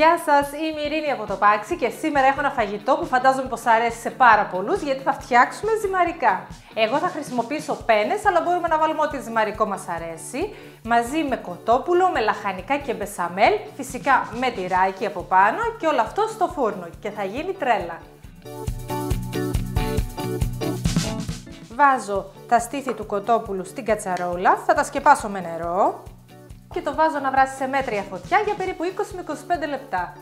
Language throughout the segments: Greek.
Γεια σας, είμαι η Ειρήνη από το Πάξι και σήμερα έχω ένα φαγητό που φαντάζομαι πως αρέσει σε πάρα πολλούς γιατί θα φτιάξουμε ζυμαρικά. Εγώ θα χρησιμοποιήσω πένες, αλλά μπορούμε να βάλουμε ό,τι ζυμαρικό μας αρέσει, μαζί με κοτόπουλο, με λαχανικά και μπεσαμέλ, φυσικά με τυράκι από πάνω και όλο αυτό στο φούρνο και θα γίνει τρέλα. Βάζω τα στήθη του κοτόπουλου στην κατσαρόλα, θα τα σκεπάσω με νερό και το βάζω να βράσει σε μέτρια φωτιά για περίπου 20 με 25 λεπτά.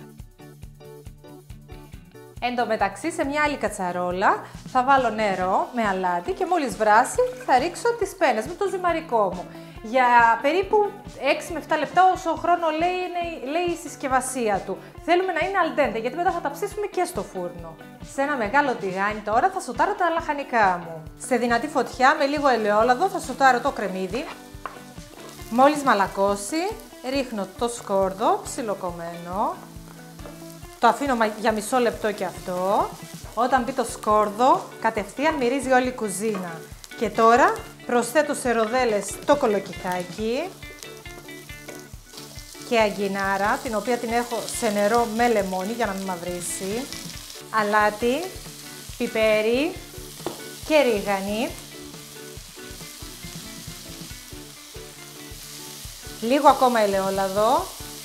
Εν τω μεταξύ, σε μια άλλη κατσαρόλα θα βάλω νερό με αλάτι και μόλις βράσει θα ρίξω τις πένες με το ζυμαρικό μου. Για περίπου 6 με 7 λεπτά όσο χρόνο λέει η συσκευασία του. Θέλουμε να είναι al dente γιατί μετά θα τα ψήσουμε και στο φούρνο. Σε ένα μεγάλο τηγάνι τώρα θα σοτάρω τα λαχανικά μου. Σε δυνατή φωτιά με λίγο ελαιόλαδο θα σοτάρω το κρεμμύδι. Μόλις μαλακώσει, ρίχνω το σκόρδο ψιλοκομμένο. Το αφήνω για μισό λεπτό και αυτό. Όταν μπει το σκόρδο, κατευθείαν μυρίζει όλη η κουζίνα. Και τώρα προσθέτω σε ροδέλες το κολοκυθάκι και αγκινάρα, την οποία την έχω σε νερό με λεμόνι για να μην μαυρίσει, αλάτι, πιπέρι και ρίγανη. Λίγο ακόμα ελαιόλαδο.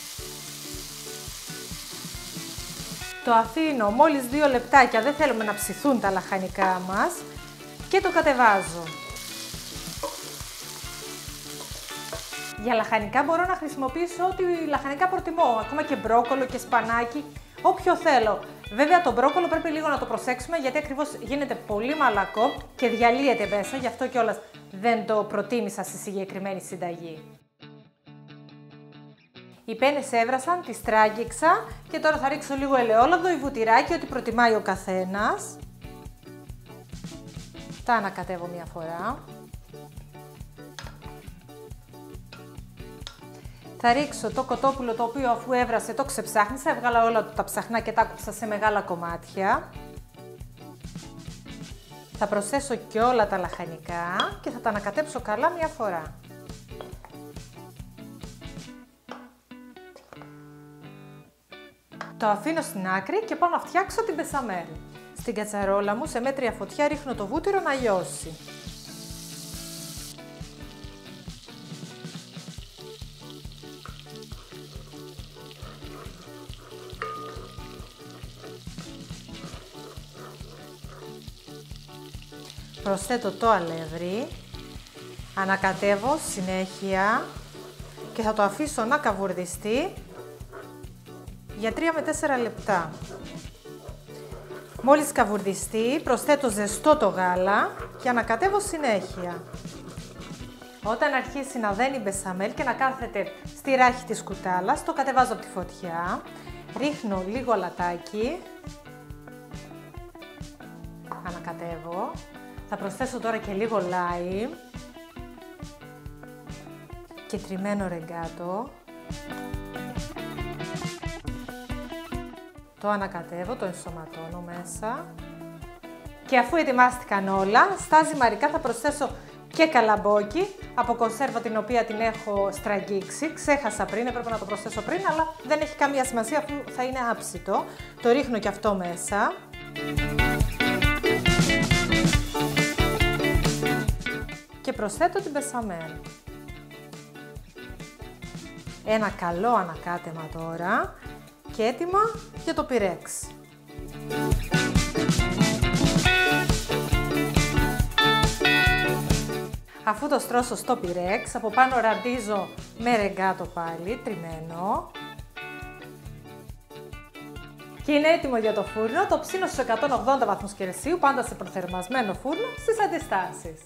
Το αφήνω μόλις 2 λεπτάκια, δεν θέλουμε να ψηθούν τα λαχανικά μας και το κατεβάζω. Για λαχανικά μπορώ να χρησιμοποιήσω ό,τι λαχανικά προτιμώ, ακόμα και μπρόκολο και σπανάκι, όποιο θέλω. Βέβαια το μπρόκολο πρέπει λίγο να το προσέξουμε γιατί ακριβώς γίνεται πολύ μαλακό και διαλύεται μέσα, γι' αυτό κιόλας δεν το προτίμησα στη συγκεκριμένη συνταγή. Οι πένες έβρασαν, τις τράγγιξα και τώρα θα ρίξω λίγο ελαιόλαδο ή βουτυράκι, ό,τι προτιμάει ο καθένας. Τα ανακατεύω μία φορά. Θα ρίξω το κοτόπουλο το οποίο αφού έβρασε το ξεψάχνισα, έβγαλα όλα τα ψαχνά και τα άκουψα σε μεγάλα κομμάτια. Θα προσθέσω και όλα τα λαχανικά και θα τα ανακατέψω καλά μία φορά. Το αφήνω στην άκρη και πάω να φτιάξω την μπεσαμέλ. Στην κατσαρόλα μου σε μέτρια φωτιά ρίχνω το βούτυρο να λιώσει. Προσθέτω το αλεύρι, ανακατεύω συνέχεια και θα το αφήσω να καβουρδιστεί για 3 με 4 λεπτά. Μόλις καβουρδιστεί, προσθέτω ζεστό το γάλα και ανακατεύω συνέχεια. Όταν αρχίσει να δένει η μπεσαμέλ και να κάθεται στη ράχη της κουτάλας, το κατεβάζω από τη φωτιά, ρίχνω λίγο αλατάκι, ανακατεύω, θα προσθέσω τώρα και λίγο λάι και τριμμένο ρεγκάτο. Το ανακατεύω, το ενσωματώνω μέσα και αφού ετοιμάστηκαν όλα, στα ζυμαρικά θα προσθέσω και καλαμπόκι από κονσέρβα την οποία την έχω στραγγίξει. Ξέχασα πριν, έπρεπε να το προσθέσω πριν, αλλά δεν έχει καμία σημασία αφού θα είναι άψητο. Το ρίχνω και αυτό μέσα. Και προσθέτω την μπεσαμέλ. Ένα καλό ανακάτεμα τώρα. Και έτοιμα για το πυρέξ. Αφού το στρώσω στο πυρέξ, από πάνω ραντίζω με ρεγκάτο πάλι, τριμμένο. Και είναι έτοιμο για το φούρνο, το ψήνω στους 180 βαθμούς Κελσίου, πάντα σε προθερμασμένο φούρνο, στις αντιστάσεις.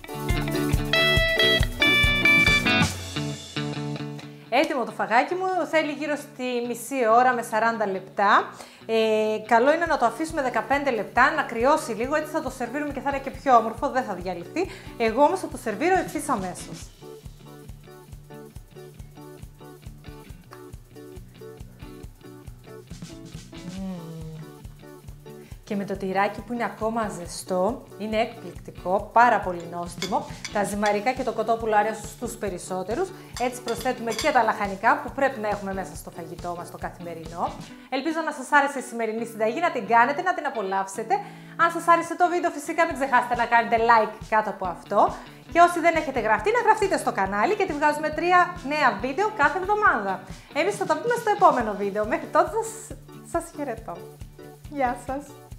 Έτοιμο το φαγάκι μου, θέλει γύρω στη μισή ώρα με 40 λεπτά. Καλό είναι να το αφήσουμε 15 λεπτά, να κρυώσει λίγο, έτσι θα το σερβίρουμε και θα είναι και πιο όμορφο, δεν θα διαλυθεί. Εγώ όμως θα το σερβίρω ευθύς αμέσως. Και με το τυράκι που είναι ακόμα ζεστό, είναι εκπληκτικό, πάρα πολύ νόστιμο. Τα ζυμαρικά και το κοτόπουλο αρέσουν στους περισσότερους. Έτσι προσθέτουμε και τα λαχανικά που πρέπει να έχουμε μέσα στο φαγητό μας το καθημερινό. Ελπίζω να σας άρεσε η σημερινή συνταγή, να την κάνετε, να την απολαύσετε. Αν σας άρεσε το βίντεο, φυσικά μην ξεχάσετε να κάνετε like κάτω από αυτό. Και όσοι δεν έχετε γραφτεί, να γραφτείτε στο κανάλι γιατί βγάζουμε 3 νέα βίντεο κάθε εβδομάδα. Εμείς θα τα πούμε στο επόμενο βίντεο. Μέχρι τότε σας χαιρετώ. Γεια σας!